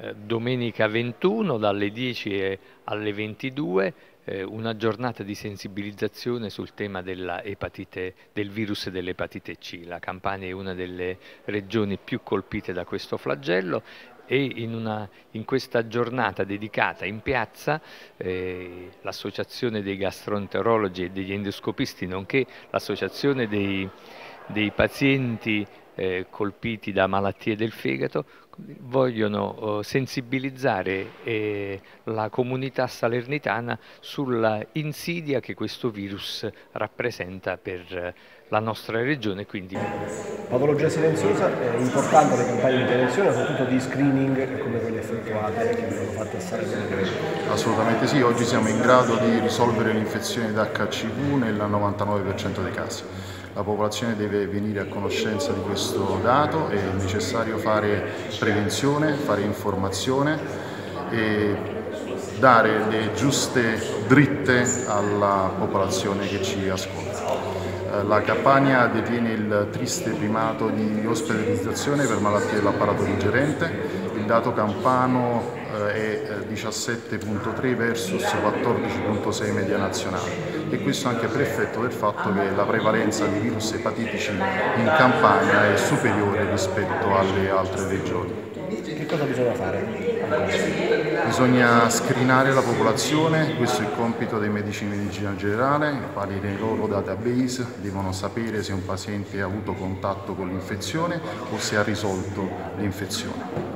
domenica 21 dalle 10 alle 22, una giornata di sensibilizzazione sul tema del virus dell'epatite C. La Campania è una delle regioni più colpite da questo flagello e in questa giornata dedicata in piazza l'Associazione dei gastroenterologi e degli endoscopisti, nonché l'Associazione dei pazienti colpiti da malattie del fegato, vogliono sensibilizzare la comunità salernitana sulla insidia che questo virus rappresenta per la nostra regione. Quindi Patologia silenziosa, è importante le campagne di prevenzione, soprattutto di screening come quelle effettuate che vengono fatte a Salerno. Assolutamente sì, oggi siamo in grado di risolvere l'infezione da HCV nel 99% dei casi. La popolazione deve venire a conoscenza di questo dato, è necessario fare prevenzione, fare informazione e dare le giuste dritte alla popolazione che ci ascolta. La Campania detiene il triste primato di ospedalizzazione per malattie dell'apparato digerente. Il dato campano è 17,3 versus 14,6 media nazionale, e questo anche per effetto del fatto che la prevalenza di virus epatitici in Campania è superiore rispetto alle altre regioni. Che cosa bisogna fare? Bisogna screenare la popolazione, questo è il compito dei medici di medicina generale, i quali nei loro database devono sapere se un paziente ha avuto contatto con l'infezione o se ha risolto l'infezione.